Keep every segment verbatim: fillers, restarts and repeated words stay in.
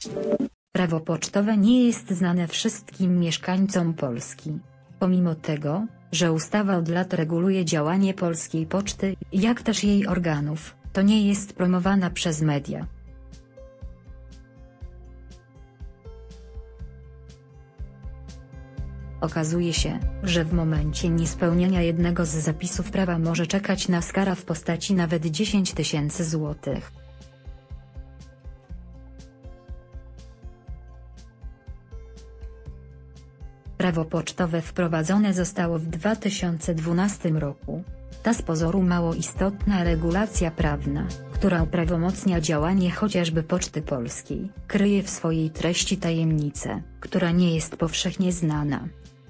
Prawo pocztowe nie jest znane wszystkim mieszkańcom Polski. Pomimo tego, że ustawa od lat reguluje działanie Polskiej Poczty, jak też jej organów, to nie jest promowana przez media. Okazuje się, że w momencie niespełnienia jednego z zapisów prawa może czekać nas kara w postaci nawet dziesięć tysięcy złotych. Prawo pocztowe wprowadzone zostało w dwa tysiące dwunastym roku. Ta z pozoru mało istotna regulacja prawna, która uprawomocnia działanie chociażby Poczty Polskiej, kryje w swojej treści tajemnicę, która nie jest powszechnie znana.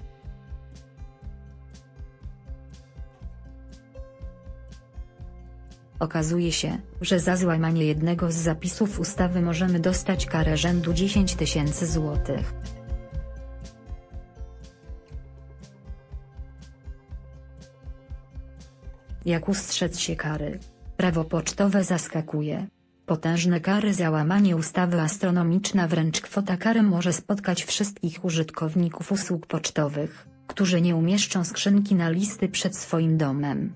Okazuje się, że za złamanie jednego z zapisów ustawy możemy dostać karę rzędu dziesięć tysięcy złotych. Jak ustrzec się kary? Prawo pocztowe zaskakuje. Potężne kary za łamanie ustawy, astronomiczna wręcz kwota kary może spotkać wszystkich użytkowników usług pocztowych, którzy nie umieszczą skrzynki na listy przed swoim domem.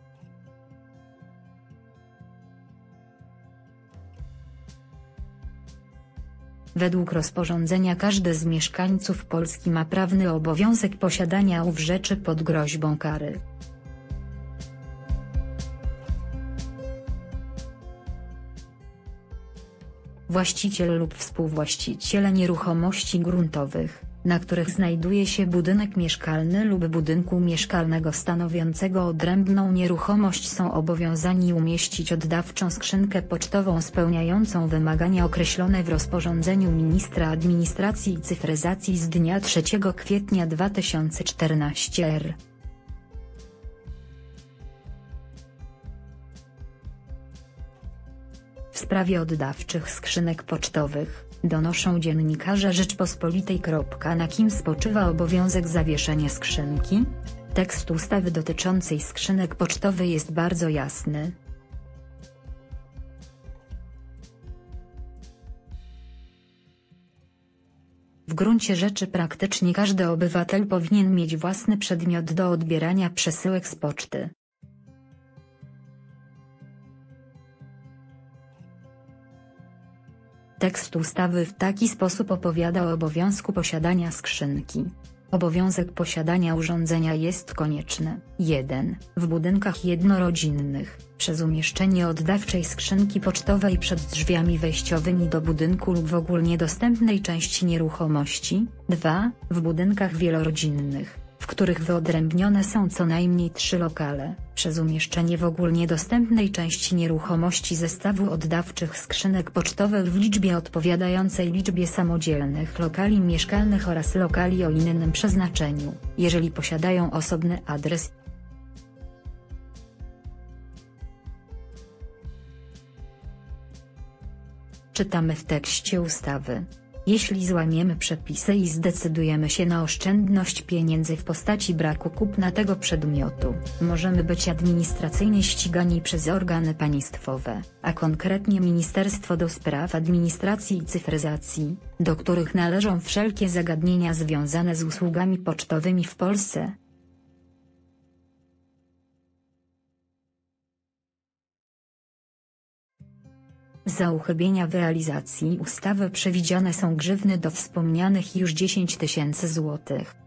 Według rozporządzenia każdy z mieszkańców Polski ma prawny obowiązek posiadania ów rzeczy pod groźbą kary. Właściciel lub współwłaściciele nieruchomości gruntowych, na których znajduje się budynek mieszkalny lub budynku mieszkalnego stanowiącego odrębną nieruchomość, są obowiązani umieścić oddawczą skrzynkę pocztową spełniającą wymagania określone w rozporządzeniu Ministra Administracji i Cyfryzacji z dnia trzeciego kwietnia dwa tysiące czternastego r. W sprawie oddawczych skrzynek pocztowych, donoszą dziennikarze Rzeczpospolitej. Na kim spoczywa obowiązek zawieszenia skrzynki? Tekst ustawy dotyczącej skrzynek pocztowych jest bardzo jasny. W gruncie rzeczy praktycznie każdy obywatel powinien mieć własny przedmiot do odbierania przesyłek z poczty. Tekst ustawy w taki sposób opowiada o obowiązku posiadania skrzynki. Obowiązek posiadania urządzenia jest konieczny. jeden. W budynkach jednorodzinnych, przez umieszczenie oddawczej skrzynki pocztowej przed drzwiami wejściowymi do budynku lub w ogólnie dostępnej części nieruchomości. dwa. W budynkach wielorodzinnych, w których wyodrębnione są co najmniej trzy lokale, przez umieszczenie w ogólnie dostępnej części nieruchomości zestawu oddawczych skrzynek pocztowych w liczbie odpowiadającej liczbie samodzielnych lokali mieszkalnych oraz lokali o innym przeznaczeniu, jeżeli posiadają osobny adres. Czytamy w tekście ustawy. Jeśli złamiemy przepisy i zdecydujemy się na oszczędność pieniędzy w postaci braku kupna tego przedmiotu, możemy być administracyjnie ścigani przez organy państwowe, a konkretnie Ministerstwo do Spraw Administracji i Cyfryzacji, do których należą wszelkie zagadnienia związane z usługami pocztowymi w Polsce. Za uchybienia w realizacji ustawy przewidziane są grzywny do wspomnianych już dziesięć tysięcy złotych.